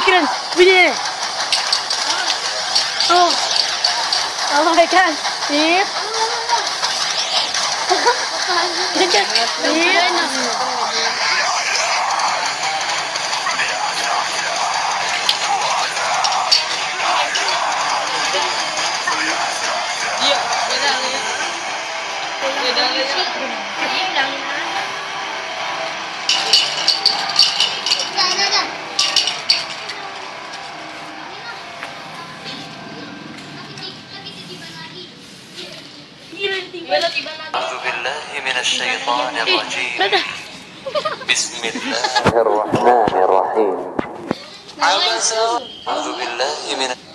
keren. Begini. Oh. Oh my god. Sip. أعوذ بالله من الشيطان الرجيم. بسم الله الرحمن الرحيم. أعوذ بالله من